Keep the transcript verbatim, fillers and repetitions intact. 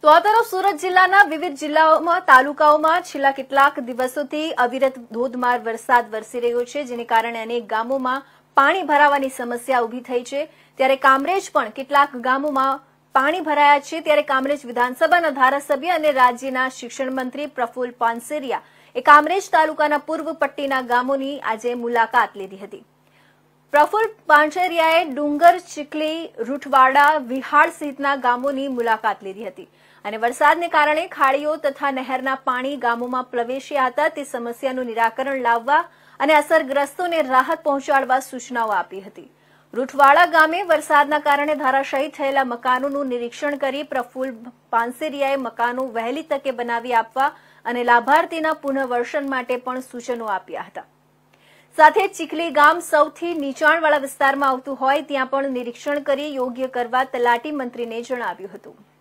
તો આ તરફ સુરત જિલ્લાના વિવિધ જિલ્લાઓમાં તાલુકાઓમાં છેલ્લા કેટલાક દિવસોથી અવિરત ધોધમાર વરસાદ વરસી રહ્યો છે, જેને કારણે અનેક ગામોમાં પાણી ભરાવાની સમસ્યા ઊભી થઈ છે। ત્યારે કામરેજ પણ કેટલાક ગામોમાં પાણી ભરાયા છે। ત્યારે કામરેજ વિધાનસભાના ધારાસભ્ય અને રાજ્યના શિક્ષણ મંત્રી પ્રફુલ્લ પાનસેરિયા એ કામરેજ તાલુકાના પૂર્વ પટ્ટીના ગામોની આજે મુલાકાત લીધી હતી। પ્રફુલ્લ પાનસેરિયાએ ડુંગર, ચીખલી, રૂઠવાડા, વિહાળ સહિતના ગામોની મુલાકાત લીધી હતી અને વરસાદને કારણે ખાડીઓ તથા નહેરના પાણી ગામોમાં પ્રવેશ્યા હતા તે સમસ્યાનું નિરાકરણ લાવવા અને અસરગ્રસ્તોને રાહત પહોંચાડવા સૂચનાઓ આપી હતી। રૂઠવાડા ગામે વરસાદના કારણે ધરાશાયી થયેલા મકાનોનું નિરીક્ષણ કરી પ્રફુલ્લ પાનસેરિયાએ મકાનો વહેલી તકે બનાવી આપવા અને લાભાર્થીના પુનઃવર્ષન માટે પણ સૂચનો આપ્યા હતા। સાથે ચીખલી ગામ સૌથી નીચાણવાળા વિસ્તારમાં આવતું હોય ત્યાં પણ નિરીક્ષણ કરી યોગ્ય કરવા તલાટી મંત્રીને જણાવ્યું હતું।